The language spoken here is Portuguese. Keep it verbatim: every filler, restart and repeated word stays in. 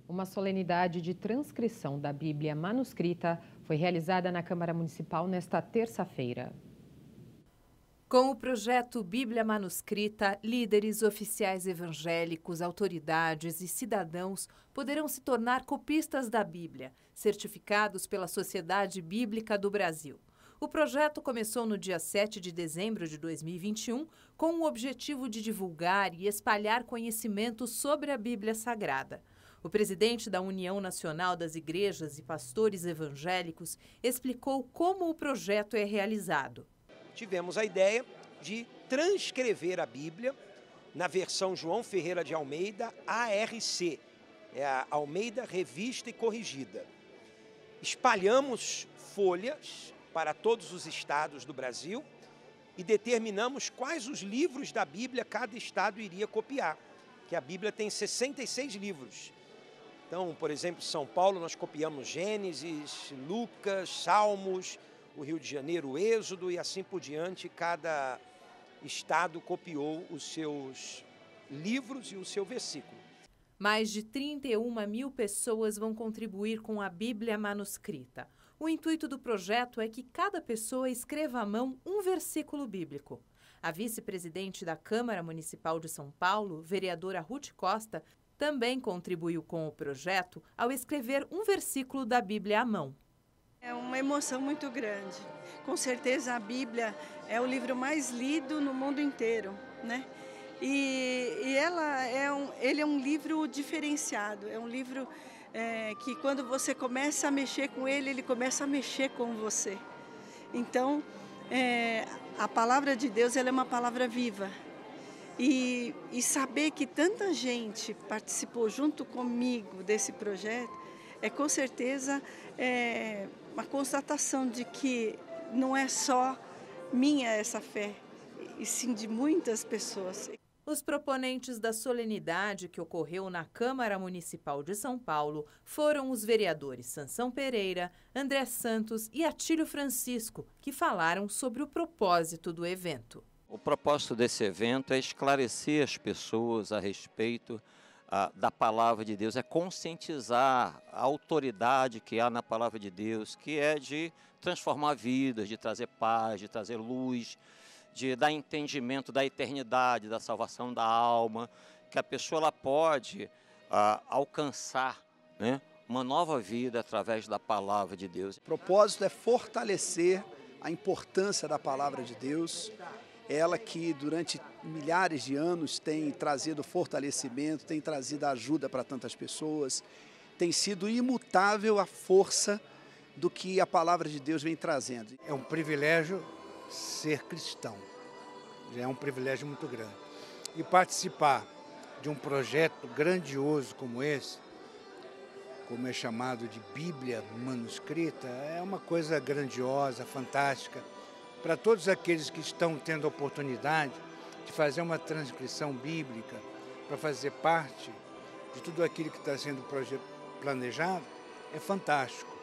Uma solenidade de transcrição da Bíblia manuscrita foi realizada na Câmara Municipal nesta terça-feira. Com o projeto Bíblia Manuscrita, líderes, oficiais evangélicos, autoridades e cidadãos poderão se tornar copistas da Bíblia, certificados pela Sociedade Bíblica do Brasil. O projeto começou no dia sete de dezembro de dois mil e vinte e um com o objetivo de divulgar e espalhar conhecimento sobre a Bíblia Sagrada. O presidente da União Nacional das Igrejas e Pastores Evangélicos explicou como o projeto é realizado. Tivemos a ideia de transcrever a Bíblia na versão João Ferreira de Almeida A R C, é a Almeida Revista e Corrigida. Espalhamos folhas para todos os estados do Brasil e determinamos quais os livros da Bíblia cada estado iria copiar, que a Bíblia tem sessenta e seis livros. Então, por exemplo, São Paulo nós copiamos Gênesis, Lucas, Salmos, o Rio de Janeiro, o Êxodo e assim por diante, cada estado copiou os seus livros e o seu versículo. Mais de trinta e uma mil pessoas vão contribuir com a Bíblia manuscrita. O intuito do projeto é que cada pessoa escreva à mão um versículo bíblico. A vice-presidente da Câmara Municipal de São Paulo, vereadora Ruth Costa, também contribuiu com o projeto ao escrever um versículo da Bíblia à mão. É uma emoção muito grande. Com certeza a Bíblia é o livro mais lido no mundo inteiro, né? E, e ela é um, ele é um livro diferenciado, é um livro é, que quando você começa a mexer com ele, ele começa a mexer com você. Então, é, a palavra de Deus ela é uma palavra viva. E, e saber que tanta gente participou junto comigo desse projeto, é com certeza é, uma constatação de que não é só minha essa fé, e sim de muitas pessoas. Os proponentes da solenidade que ocorreu na Câmara Municipal de São Paulo foram os vereadores Sansão Pereira, André Santos e Atílio Francisco, que falaram sobre o propósito do evento. O propósito desse evento é esclarecer as pessoas a respeito ah, da palavra de Deus, é conscientizar a autoridade que há na palavra de Deus, que é de transformar vidas, de trazer paz, de trazer luz, de dar entendimento da eternidade, da salvação da alma, que a pessoa ela pode ah, alcançar, né, uma nova vida através da palavra de Deus. O propósito é fortalecer a importância da palavra de Deus, ela que durante milhares de anos tem trazido fortalecimento, tem trazido ajuda para tantas pessoas, tem sido imutável a força do que a palavra de Deus vem trazendo. É um privilégio ser cristão, já é um privilégio muito grande. E participar de um projeto grandioso como esse, como é chamado de Bíblia manuscrita, é uma coisa grandiosa, fantástica, para todos aqueles que estão tendo a oportunidade de fazer uma transcrição bíblica, para fazer parte de tudo aquilo que está sendo planejado, é fantástico.